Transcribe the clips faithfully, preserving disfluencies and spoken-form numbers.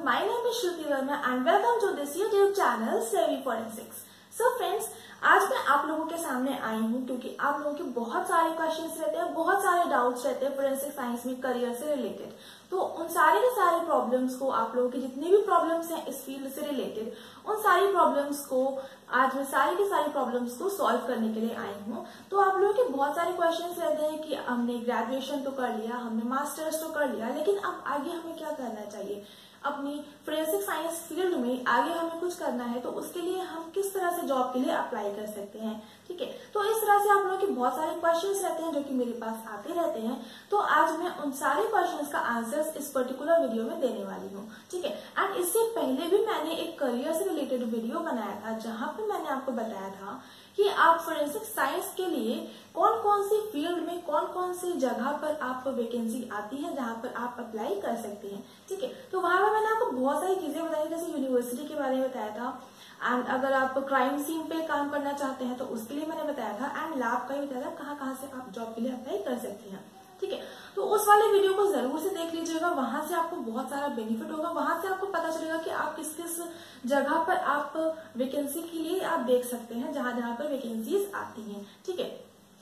my name is Shruti Verma and welcome to this YouTube channel Savvy Forensics. So friends, आज मैं आप लोगों के सामने आई हूँ क्योंकि आप लोगों के बहुत सारे क्वेश्चंस रहते हैं, बहुत सारे डाउट्स रहते हैं फोरेंसिक साइंस में करियर से रिलेटेड। तो उन सारे के सारे प्रॉब्लम्स को, आप लोगों के जितने भी प्रॉब्लम्स हैं इस फील्ड से रिलेटेड, उन सारी प्रॉब्लम्स को आज मैं सारी की सारी प्रॉब्लम्स को सॉल्व करने के लिए आई हूँ। तो आप लोगों के बहुत सारे क्वेश्चंस रहते हैं कि हमने ग्रेजुएशन तो कर लिया, हमने मास्टर्स तो कर लिया, लेकिन अब आगे हमें क्या करना चाहिए, अपनी फोरेंसिक साइंस फील्ड में आगे हमें कुछ करना है तो उसके लिए हम किस तरह से जॉब के लिए अप्लाई कर सकते हैं। ठीक है, तो इस तरह से आप लोगों के बहुत सारे क्वेश्चंस रहते हैं जो कि मेरे पास आते रहते हैं। तो आज मैं उन सारे क्वेश्चंस का आंसर्स इस पर्टिकुलर वीडियो में देने वाली हूँ। ठीक है, एंड इससे पहले भी मैंने एक करियर से रिलेटेड वीडियो बनाया था जहां पे मैंने आपको बताया था कि आप फोरेंसिक साइंस के लिए कौन कौन सी फील्ड में कौन कौन सी जगह पर आपको वैकेंसी आती है जहां पर आप अप्लाई कर सकते हैं। ठीक है, तो वहां पर मैंने आपको बहुत सारी चीजें बताई, जैसे यूनिवर्सिटी के बारे में बताया था, एंड अगर आप क्राइम सीन पे काम करना चाहते हैं तो उसके लिए मैंने बताया था, एंड लैब का भी बताया था कहाँ कहाँ से आप जॉब के लिए अप्लाई कर सकते हैं। ठीक है, तो उस वाले वीडियो को जरूर से देख लीजिएगा, वहां से आपको बहुत सारा बेनिफिट होगा, वहां से आपको पता चलेगा कि आप किस किस जगह पर आप वैकेंसी के लिए आप देख सकते हैं जहां जहां पर वैकेंसीज आती हैं। ठीक है,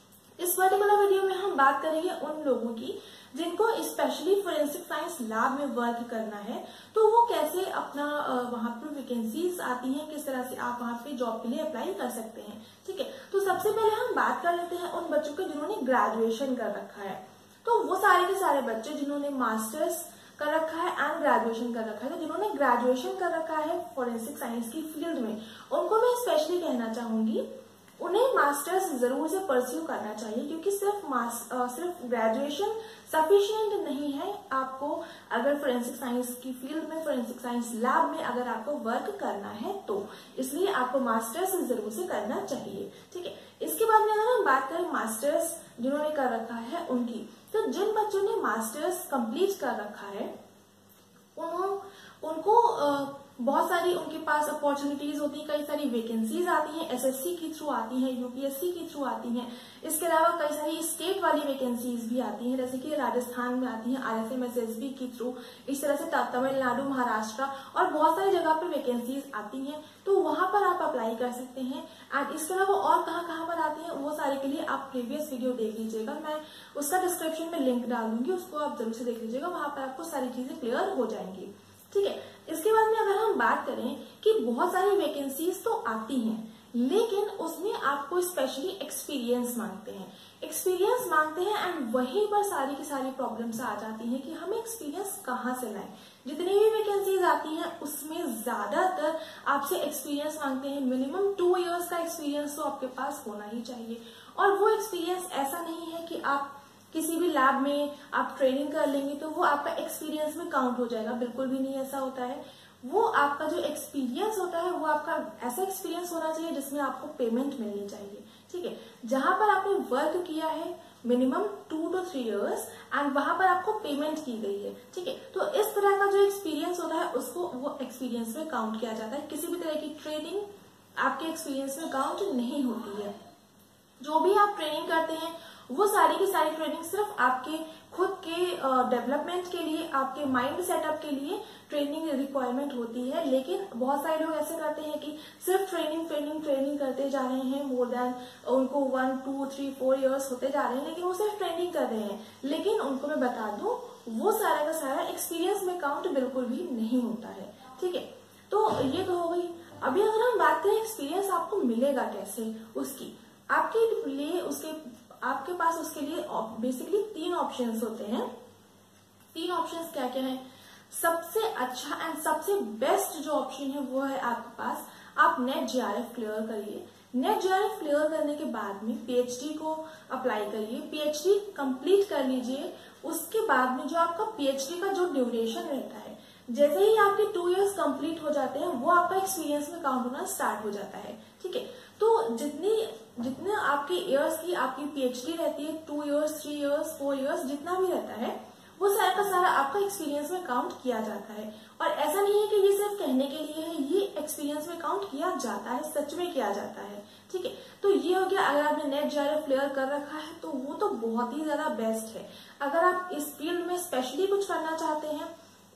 इस पर्टिकुलर वीडियो में हम बात करेंगे उन लोगों की जिनको स्पेशली फोरेंसिक साइंस लैब में वर्क करना है, तो वो कैसे अपना वहां पर वैकेंसीज आती हैं, किस तरह से आप वहां पे जॉब के लिए अप्लाई कर सकते हैं। ठीक है, तो सबसे पहले हम बात कर लेते हैं उन बच्चों के जिन्होंने ग्रेजुएशन कर रखा है। तो वो सारे के सारे बच्चे जिन्होंने मास्टर्स कर रखा है एंड ग्रेजुएशन कर रखा है, तो जिन्होंने ग्रेजुएशन कर रखा है फोरेंसिक साइंस की फील्ड में, उनको मैं स्पेशली कहना चाहूंगी उन्हें मास्टर्स जरूर से परस्यू करना चाहिए, क्योंकि सिर्फ मास सिर्फ ग्रेजुएशन सफिशिएंट नहीं है आपको अगर फोरेंसिक साइंस की फील्ड में, फोरेंसिक साइंस लैब में अगर आपको वर्क करना है तो, इसलिए आपको मास्टर्स जरूर से करना चाहिए। ठीक है, इसके बाद में अगर हम बात करें मास्टर्स जिन्होंने कर रखा है उनकी, तो जिन बच्चों ने मास्टर्स कंप्लीट कर रखा है उन्हों, उनको आ, बहुत सारी उनके पास अपॉर्चुनिटीज होती है, कई सारी वैकेंसीज आती हैं, एसएससी के थ्रू आती हैं, यूपीएससी के थ्रू आती हैं। इसके अलावा कई सारी स्टेट वाली वैकेंसीज भी आती हैं, जैसे कि राजस्थान में आती हैं आईएफएमएसएसबी के थ्रू, इस तरह से तमिलनाडु, महाराष्ट्र और बहुत सारी जगह पर वैकेंसीज आती हैं, तो वहां पर आप अप्लाई कर सकते हैं। एंड इसके अलावा और कहाँ कहाँ पर आती हैं वो सारे के लिए आप प्रीवियस वीडियो देख लीजिएगा, मैं उसका डिस्क्रिप्शन में लिंक डाल दूंगी, उसको आप जरूर से देख लीजिएगा, वहां पर आपको सारी चीजें क्लियर हो जाएंगी। ठीक है, इसके बाद में अगर हम बात करें कि बहुत सारी वैकेंसीज तो आती हैं लेकिन उसमें आपको स्पेशली एक्सपीरियंस मांगते हैं, एक्सपीरियंस मांगते हैं एंड वहीं पर सारी की सारी प्रॉब्लम्स आ जाती हैं कि हमें एक्सपीरियंस कहाँ से लाएं। जितनी भी वैकेंसीज आती हैं उसमें ज्यादातर आपसे एक्सपीरियंस मांगते हैं, मिनिमम टू इयर्स का एक्सपीरियंस तो आपके पास होना ही चाहिए। और वो एक्सपीरियंस ऐसा नहीं है कि आप किसी भी लैब में आप ट्रेनिंग कर लेंगे तो वो आपका एक्सपीरियंस में काउंट हो जाएगा, बिल्कुल भी नहीं ऐसा होता है। वो आपका जो एक्सपीरियंस होता है वो आपका ऐसा एक्सपीरियंस होना चाहिए जिसमें आपको पेमेंट मिलनी चाहिए। ठीक है, जहां पर आपने वर्क किया है minimum two two three years and वहां पर आपको पेमेंट की गई है। ठीक है, तो इस तरह का जो एक्सपीरियंस होता है उसको वो एक्सपीरियंस में काउंट किया जाता है। किसी भी तरह की ट्रेनिंग आपके एक्सपीरियंस में काउंट नहीं होती है। जो भी आप ट्रेनिंग करते हैं वो सारी की सारी ट्रेनिंग सिर्फ आपके खुद के डेवलपमेंट के लिए, आपके माइंड सेटअप के लिए ट्रेनिंग रिक्वायरमेंट होती है। लेकिन बहुत सारे लोग ऐसे करते हैं कि सिर्फ ट्रेनिंग ट्रेनिंग ट्रेनिंग करते जा रहे हैं, मोर देन उनको one two three four years होते जा रहे हैं, लेकिन वो सिर्फ ट्रेनिंग कर रहे हैं। लेकिन उनको मैं बता दूं वो सारा का सारा एक्सपीरियंस में काउंट बिल्कुल भी नहीं होता है। ठीक है, तो ये तो हो गई। अभी अगर हम बात करें एक्सपीरियंस आपको मिलेगा कैसे, उसकी आपके लिए उसके आपके पास उसके लिए बेसिकली तीन ऑप्शंस होते हैं। तीन ऑप्शंस क्या क्या है? सबसे अच्छा एंड सबसे बेस्ट जो ऑप्शन है वो है आपके पास, आप नेट जेआरएफ क्लियर करिए। नेट जेआरएफ क्लियर करने के बाद में पीएचडी को अप्लाई करिए, पीएचडी कंप्लीट कर लीजिए। उसके बाद में जो आपका पीएचडी का जो ड्यूरेशन रहता है, जैसे ही आपके टू इयर्स कंप्लीट हो जाते हैं वो आपका एक्सपीरियंस में काउंट होना स्टार्ट हो जाता है। ठीक है, तो जितनी जितने आपके इयर्स की आपकी पीएचडी रहती है, two years, three years, four years, जितना भी रहता है वो सारा का सारा आपका एक्सपीरियंस में काउंट किया जाता है। और ऐसा नहीं है कि ये सिर्फ कहने के लिए है, ये एक्सपीरियंस में काउंट किया जाता है, सच में किया जाता है। ठीक है, तो ये हो गया अगर आपने नेट जेआरएफ क्लियर कर रखा है तो वो तो बहुत ही ज्यादा बेस्ट है। अगर आप इस फील्ड में स्पेशली कुछ करना चाहते हैं, फोरेंसिक साइंस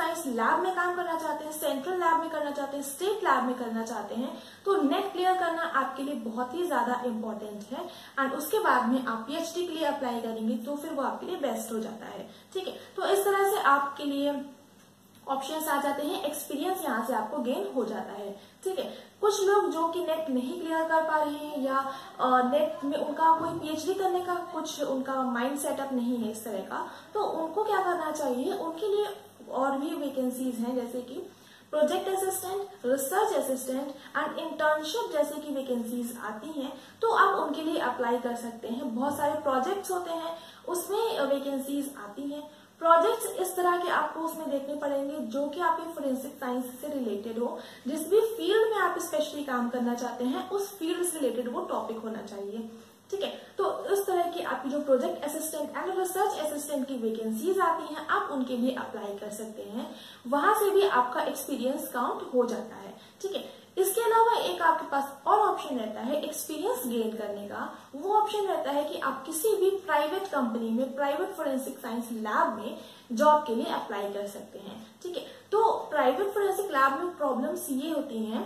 साइंस लैब में काम करना चाहते हैं, सेंट्रल लैब में करना चाहते हैं, स्टेट लैब में करना चाहते हैं, तो नेट क्लियर करना आपके लिए बहुत ही ज्यादा इंपॉर्टेंट है। एंड उसके बाद में आप पीएचडी के लिए अप्लाई करेंगे तो फिर वो आपके लिए बेस्ट हो जाता है। ठीक है, तो इस तरह से आपके लिए ऑप्शंस आ जाते हैं, एक्सपीरियंस यहाँ से आपको गेन हो जाता है। ठीक है, कुछ लोग जो कि नेट नहीं क्लियर कर पा रहे हैं या नेट में उनका कोई पीएचडी करने का कुछ उनका माइंड सेटअप नहीं है इस तरह का, तो उनको क्या करना चाहिए, उनके लिए और भी वैकेंसीज हैं जैसे कि project assistant, research assistant and internship जैसे की वैकेंसीज आती हैं, तो आप उनके लिए अप्लाई कर सकते हैं। बहुत सारे प्रोजेक्ट्स होते हैं उसमें वैकेंसीज आती हैं। प्रोजेक्ट्स इस तरह के आपको उसमें देखने पड़ेंगे जो कि आपके फोरेंसिक साइंस से रिलेटेड हो, जिस भी फील्ड में आप स्पेशली काम करना चाहते हैं उस फील्ड से रिलेटेड वो टॉपिक होना चाहिए। ठीक है, तो इस तरह की आपकी जो project assistant and research assistant की वैकेंसीज आती हैं आप उनके लिए अप्लाई कर सकते हैं, वहां से भी आपका एक्सपीरियंस काउंट हो जाता है। ठीक है, इसके अलावा एक आपके पास और ऑप्शन रहता है एक्सपीरियंस गेन करने का। वो ऑप्शन रहता है कि आप किसी भी प्राइवेट कंपनी में, प्राइवेट फोरेंसिक साइंस लैब में जॉब के लिए अप्लाई कर सकते हैं। ठीक है, तो प्राइवेट फोरेंसिक लैब में प्रॉब्लम्स ये होती हैं,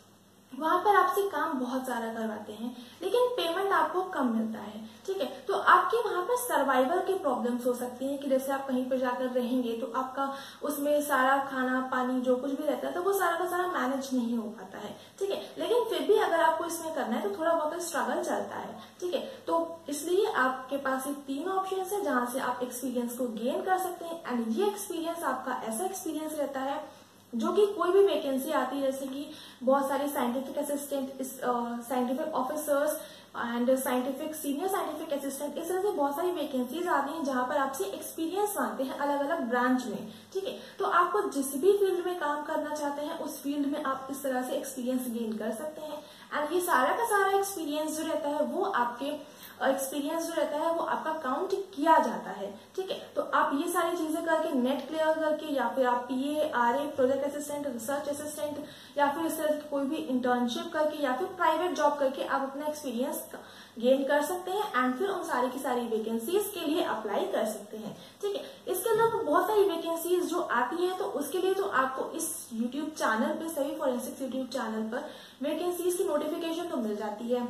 वहां पर आपसे काम बहुत सारा करवाते हैं लेकिन पेमेंट आपको कम मिलता है। ठीक है, तो आपके वहां पर सर्वाइवल की प्रॉब्लम्स हो सकती हैं कि जैसे आप कहीं पर जाकर रहेंगे तो आपका उसमें सारा खाना पानी जो कुछ भी रहता है तो वो सारा का सारा मैनेज नहीं हो पाता है। ठीक है, लेकिन फिर भी अगर आपको इसमें करना है तो थोड़ा बहुत स्ट्रगल चलता है। ठीक है, तो इसलिए आपके पास ये तीन ऑप्शन है जहां से आप एक्सपीरियंस को गेन कर सकते हैं। एंड ये एक्सपीरियंस आपका ऐसा एक्सपीरियंस रहता है जो कि कोई भी वैकेंसी आती है, जैसे कि बहुत सारे scientific assistant, scientific officers and scientific senior scientific assistant, इस तरह से बहुत सारी वैकेंसीज आती हैं जहां पर आपसे एक्सपीरियंस मांगते हैं अलग अलग ब्रांच में। ठीक है, तो आपको जिस भी फील्ड में काम करना चाहते हैं उस फील्ड में आप इस तरह से एक्सपीरियंस गेन कर सकते हैं। एंड ये सारा का सारा एक्सपीरियंस जो रहता है वो आपके एक्सपीरियंस जो रहता है वो आपका काउंट किया जाता है। ठीक है, तो आप ये सारी चीजें करके नेट क्लियर करके या फिर आप PA, RA, project assistant, research assistant या फिर इस तरह की कोई भी इंटर्नशिप करके या फिर प्राइवेट जॉब करके आप अपना एक्सपीरियंस गेन कर सकते हैं एंड फिर उन सारी की सारी वैकेंसीज के लिए अप्लाई कर सकते हैं। ठीक है, इसके अलावा बहुत सारी वैकेंसीज जो आती है तो उसके लिए तो आपको इस यूट्यूब चैनल पे, सभी फोरेंसिक्स यूट्यूब चैनल पर वैकेंसीज की नोटिफिकेशन तो मिल जाती है,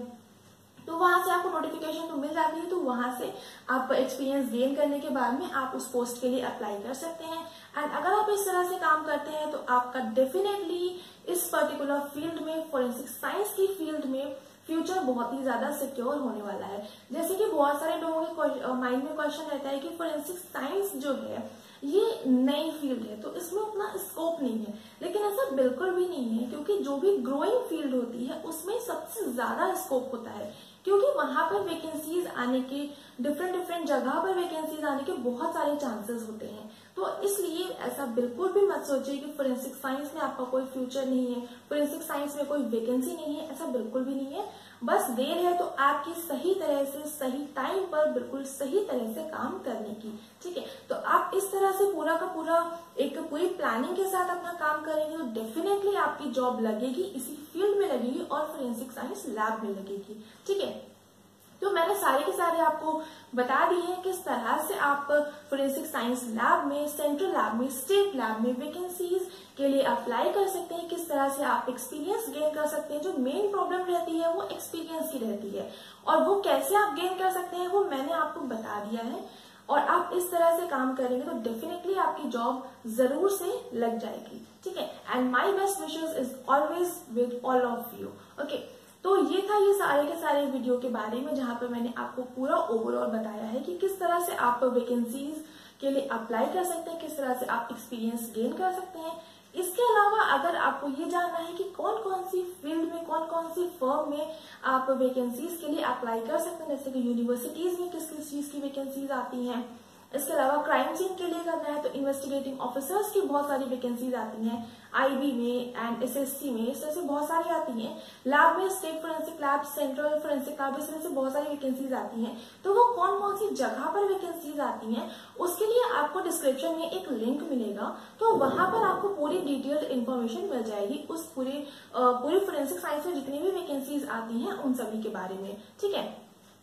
तो वहां से आपको नोटिफिकेशन तो मिल जाती है, तो वहां से आप एक्सपीरियंस गेन करने के बाद में आप उस पोस्ट के लिए अप्लाई कर सकते हैं। एंड अगर आप इस तरह से काम करते हैं तो आपका डेफिनेटली इस पर्टिकुलर फील्ड में, फोरेंसिक साइंस की फील्ड में फ्यूचर बहुत ही ज्यादा सिक्योर होने वाला है। जैसे कि बहुत सारे लोगों के माइंड में क्वेश्चन रहता है कि फोरेंसिक साइंस जो है ये नई फील्ड है तो इसमें उतना स्कोप नहीं है, लेकिन ऐसा बिल्कुल भी नहीं है, क्योंकि जो भी ग्रोइंग फील्ड होती है उसमें सबसे ज्यादा स्कोप होता है, क्योंकि वहां पर वैकेंसीज आने के, डिफरेंट डिफरेंट जगह पर वैकेंसीज आने के बहुत सारे चांसेस होते हैं। तो इसलिए ऐसा बिल्कुल भी मत सोचिए कि फोरेंसिक साइंस में आपका कोई फ्यूचर नहीं है, फोरेंसिक साइंस में कोई वैकेंसी नहीं है, ऐसा बिल्कुल भी नहीं है। बस देर है तो आपकी सही तरह से, सही टाइम पर, बिल्कुल सही तरह से काम करने की। ठीक है, तो आप इस तरह से पूरा का पूरा एक पूरी प्लानिंग के साथ अपना काम करेंगे तो डेफिनेटली आपकी जॉब लगेगी, इसी फील्ड में लगेगी और फोरेंसिक साइंस लैब में लगेगी। ठीक है, तो मैंने सारे के सारे आपको बता दिए हैं किस तरह से आप फोरेंसिक साइंस लैब में, सेंट्रल लैब में, स्टेट लैब में वैकेंसीज के लिए अप्लाई कर सकते हैं, किस तरह से आप एक्सपीरियंस गेन कर सकते हैं। जो मेन प्रॉब्लम रहती है वो एक्सपीरियंस की रहती है और वो कैसे आप गेन कर सकते हैं वो मैंने आपको बता दिया है। और आप इस तरह से काम करेंगे तो डेफिनेटली आपकी जॉब जरूर से लग जाएगी। ठीक है, and my best wishes is always with all of you. Okay, तो ये था ये सारे के सारे वीडियो के बारे में जहां पर मैंने आपको पूरा ओवरऑल बताया है कि किस तरह से आप वैकेंसीज के लिए अप्लाई कर सकते हैं, किस तरह से आप एक्सपीरियंस गेन कर सकते हैं। इसके अलावा अगर आपको ये जानना है कि कौन कौन सी फील्ड में, कौन कौन सी फर्म में आप वैकेंसीज के लिए अप्लाई कर सकते हैं, जैसे कि यूनिवर्सिटीज में किस किस चीज की वैकेंसीज आती हैं। इसके अलावा क्राइम सीन के लिए करना है तो इन्वेस्टिगेटिंग ऑफिसर्स की बहुत सारी वैकेंसीज आती हैं, आईबी में एंड एसएससी में, इस तरह से बहुत सारी आती हैं। लैब में state forensic lab, central forensic lab, इस तरह से बहुत सारी वैकेंसीज आती हैं। तो वो कौन कौन सी जगह पर वैकेंसीज आती हैं उसके लिए आपको डिस्क्रिप्शन में एक लिंक मिलेगा, तो वहां पर आपको पूरी डिटेल्ड इन्फॉर्मेशन मिल जाएगी उस पूरे पूरी फोरेंसिक साइंस में जितनी भी वैकेंसीज आती हैं उन सभी के बारे में। ठीक है,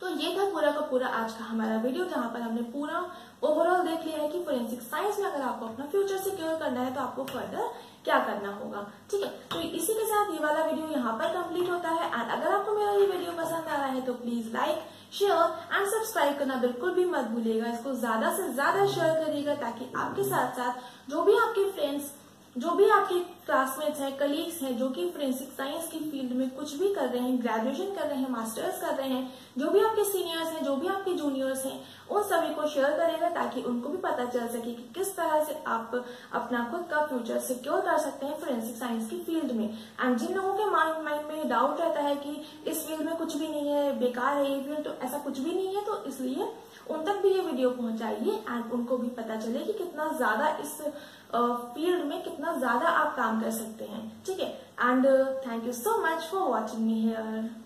तो ये था पूरा का पूरा आज का हमारा वीडियो, जहाँ पर हमने पूरा ओवरऑल देख लिया है कि फोरेंसिक साइंस में अगर आपको अपना फ्यूचर सिक्योर करना है तो आपको फर्दर क्या करना होगा। ठीक है, तो इसी के साथ ये वाला वीडियो यहाँ पर कंप्लीट होता है। एंड अगर आपको मेरा ये वीडियो पसंद आ रहा है तो please like, share and subscribe करना बिल्कुल भी मत भूलिएगा। इसको ज्यादा से ज्यादा शेयर करिएगा ताकि आपके साथ साथ जो भी आपके फ्रेंड्स, जो भी आपके क्लासमेट्स हैं, कलीग्स हैं, जो कि फोरेंसिक साइंस की फील्ड में कुछ भी कर रहे हैं, ग्रेजुएशन कर रहे हैं, मास्टर्स कर रहे हैं, जो भी आपके सीनियर्स हैं, जो भी आपके जूनियर्स हैं, उन सभी को शेयर करेगा ताकि उनको भी पता चल सके कि किस तरह से आप अपना खुद का फ्यूचर सिक्योर कर सकते हैं फोरेंसिक साइंस की फील्ड में। एंड जिन लोगों के माइंड माइंड में डाउट रहता है कि इस फील्ड में कुछ भी नहीं है, बेकार है ये फील्ड, तो ऐसा कुछ भी नहीं है। तो इसलिए उन तक भी ये वीडियो पहुंचाइए एंड उनको भी पता चले कि कितना ज्यादा इस फील्ड में कितना ज्यादा आप काम कर सकते हैं। ठीक है, and thank you so much for watching me here.